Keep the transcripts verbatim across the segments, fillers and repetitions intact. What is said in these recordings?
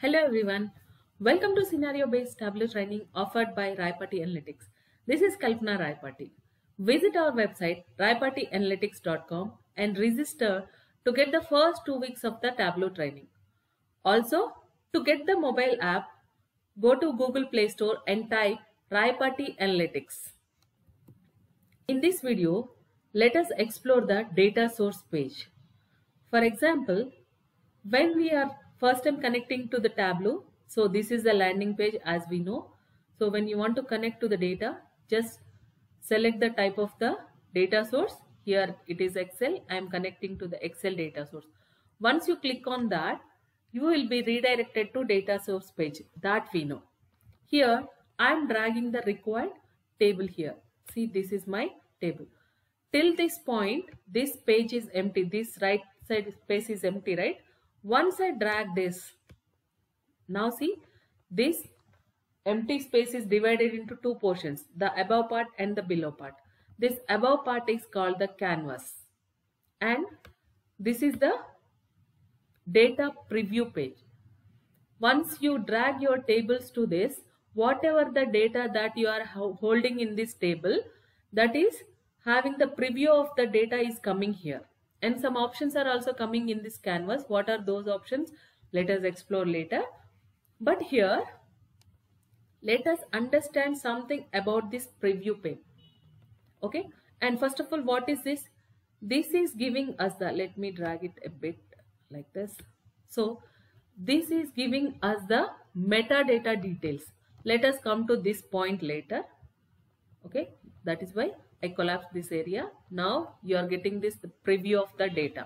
Hello everyone, welcome to scenario based Tableau training offered by Raipati Analytics. This is Kalpana Raipati. Visit our website raipati analytics dot com and register to get the first two weeks of the Tableau training. Also, to get the mobile app, go to Google Play Store and type Raipati Analytics. In this video, let us explore the data source page. For example, when we are first time connecting to the Tableau, so this is the landing page as we know. So when you want to connect to the data, just select the type of the data source. Here it is Excel. I am connecting to the Excel data source. Once you click on that, you will be redirected to data source page that we know. Here I am dragging the required table here. See, this is my table. Till this point, this page is empty. This right side space is empty, right? Once I drag this, now see, this empty space is divided into two portions, the above part and the below part. This above part is called the canvas and this is the data preview page. Once you drag your tables to this, whatever the data that you are holding in this table, that is having the preview of the data is coming here. And some options are also coming in this canvas. What are those options? Let us explore later. But here, let us understand something about this preview pane. Okay. And first of all, what is this? This is giving us the, let me drag it a bit like this. So, this is giving us the metadata details. Let us come to this point later. Okay. That is why I collapsed this area. Now you are getting this the preview of the data.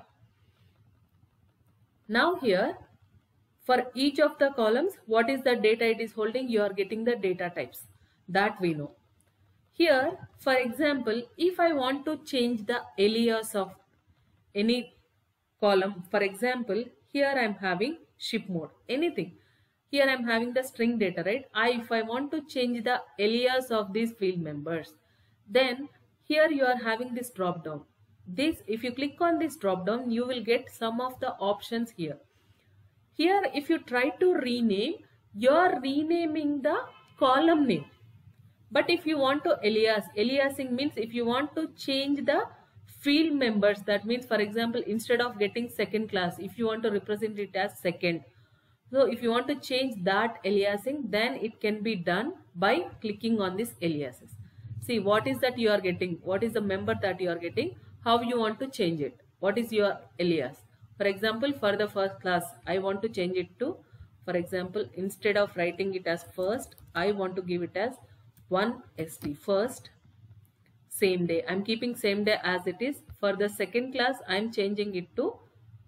Now here, for each of the columns, what is the data it is holding? You are getting the data types that we know. Here, for example, if I want to change the alias of any column, for example, here I am having ship mode, anything. Here I am having the string data, right? I, if I want to change the alias of these field members, then here you are having this drop down. This, if you click on this drop down, you will get some of the options here. Here, if you try to rename, you are renaming the column name. But if you want to alias, aliasing means if you want to change the field members, that means, for example, instead of getting second class, if you want to represent it as second. So if you want to change that aliasing, then it can be done by clicking on this aliases. See, what is that you are getting? What is the member that you are getting? How you want to change it? What is your alias? For example, for the first class, I want to change it to, for example, instead of writing it as first, I want to give it as one S T, first, same day. I am keeping same day as it is. For the second class, I am changing it to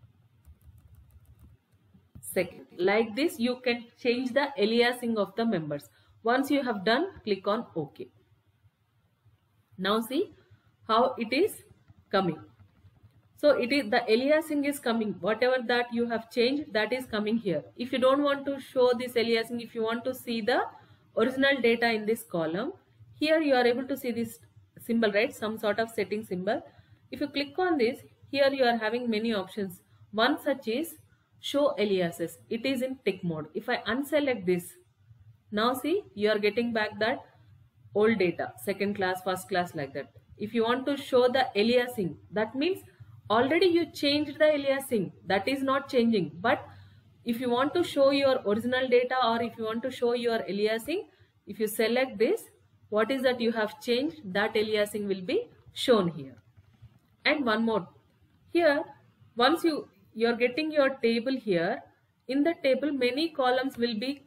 second. Like this, you can change the aliasing of the members. Once you have done, click on OK. Now see how it is coming. So it is the aliasing is coming. Whatever that you have changed, that is coming here. If you don't want to show this aliasing, if you want to see the original data in this column, here you are able to see this symbol, right? Some sort of setting symbol. If you click on this, here you are having many options. One such is show aliases. It is in tick mode. If I unselect this, now see you are getting back that old data, second class, first class, like that. If you want to show the aliasing, that means already you changed the aliasing, that is not changing. But if you want to show your original data or if you want to show your aliasing, if you select this, what is that you have changed, that aliasing will be shown here. And one more, here once you you are getting your table here, in the table many columns will be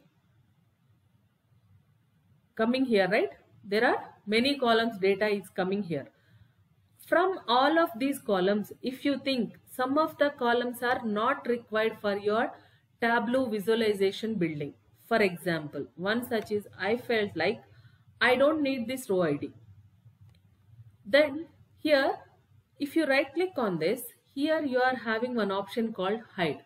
coming here, right? There are many columns, data is coming here. From all of these columns, if you think some of the columns are not required for your Tableau visualization building. For example, one such is I felt like I don't need this row I D. Then here, if you right click on this, here you are having one option called hide.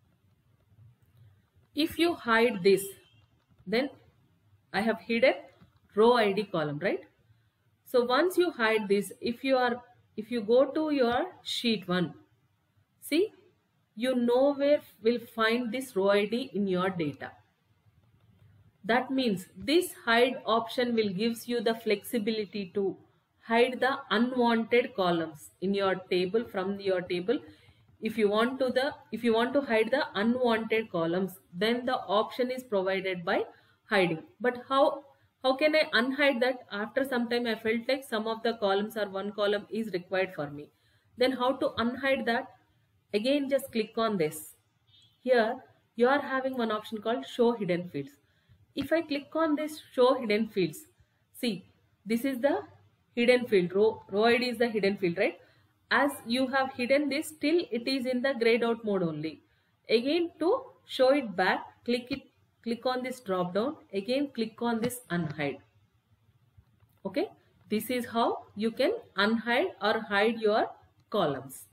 If you hide this, then I have hidden row I D column, right? So once you hide this, if you are if you go to your sheet one, see you nowhere will find this row I D in your data. That means this hide option will gives you the flexibility to hide the unwanted columns in your table from your table. If you want to the if you want to hide the unwanted columns, then the option is provided by hiding. But how how can I unhide that? After some time I felt like some of the columns or one column is required for me. Then how to unhide that? Again, just click on this. Here you are having one option called show hidden fields. If I click on this show hidden fields, see, this is the hidden field. Row, row I D is the hidden field, right? As you have hidden this, still it is in the grayed out mode only. Again, to show it back, click it, click on this drop down. Again, click on this unhide. Okay, this is how you can unhide or hide your columns.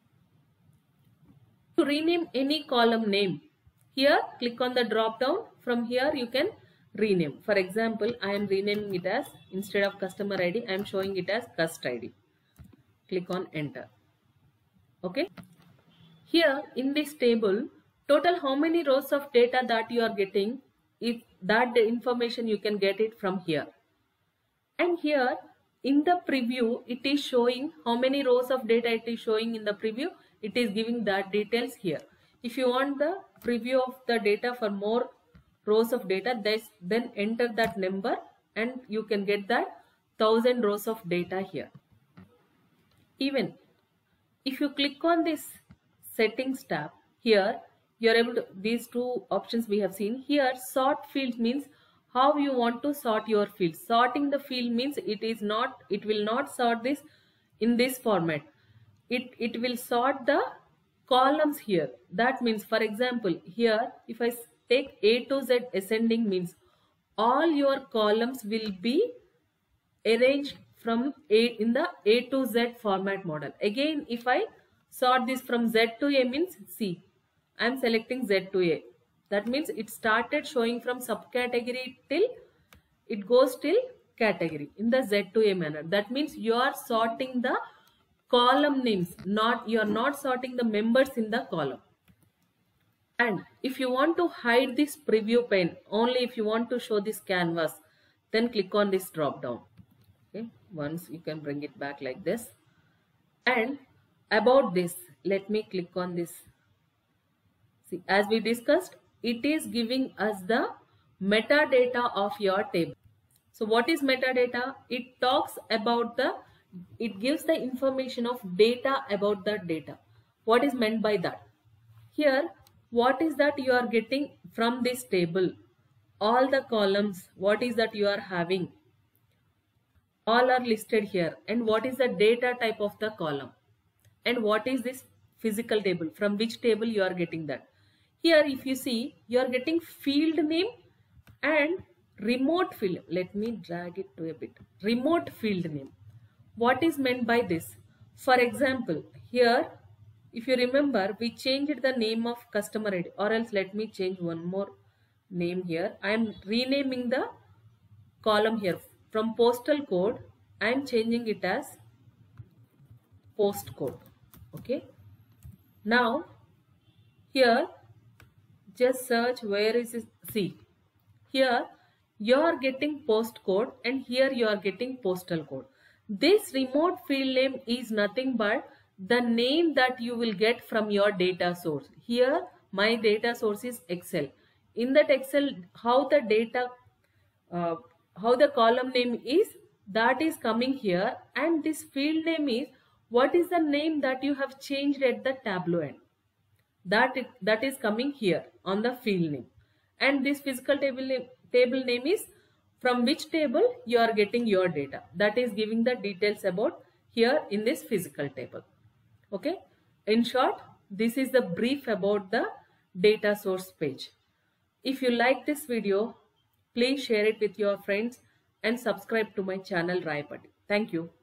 To rename any column name, here click on the drop down. From here you can rename. For example, I am renaming it as, instead of customer I D, I am showing it as cust I D. Click on enter. Okay. Here in this table, total how many rows of data that you are getting, if that the information you can get it from here. And here in the preview, it is showing how many rows of data it is showing in the preview. It is giving that details here. If you want the preview of the data for more rows of data, then enter that number and you can get that thousand rows of data here. Even if you click on this settings tab, here you are able to, these two options we have seen here. Sort field means how you want to sort your field. Sorting the field means it is not, it will not sort this in this format. It, it will sort the columns here. That means, for example, here if I take A to Z ascending means all your columns will be arranged from A in the A to Z format model. Again, if I sort this from Z to A means, see, I am selecting Z to A. That means it started showing from subcategory till it goes till category in the Z to A manner. That means you are sorting the column names, not you are not sorting the members in the column. And if you want to hide this preview pane, only if you want to show this canvas, then click on this drop down. Okay, once you can bring it back like this. And about this, let me click on this. See, as we discussed, it is giving us the metadata of your table. So what is metadata? It talks about the, it gives the information of data about that data. What is meant by that? Here, what is that you are getting from this table? All the columns, what is that you are having? All are listed here. And what is the data type of the column? And what is this physical table? From which table you are getting that? Here, if you see, you are getting field name and remote field. Let me drag it to a bit. Remote field name. What is meant by this? For example, here, if you remember, we changed the name of customer I D, or else let me change one more name here. I am renaming the column here. From postal code, I am changing it as postcode. Okay. Now, here, just search where is it. See, here you are getting postcode and here you are getting postal code. This remote field name is nothing but the name that you will get from your data source. Here my data source is Excel. In that Excel, how the data, uh, how the column name is, that is coming here, and this field name is what is the name that you have changed at the Tableau end. That, it, that is coming here on the field name. And this physical table name, table name is from which table you are getting your data. That is giving the details about here in this physical table. Okay. In short, this is the brief about the data source page. If you like this video, please share it with your friends and subscribe to my channel Raipati. Thank you.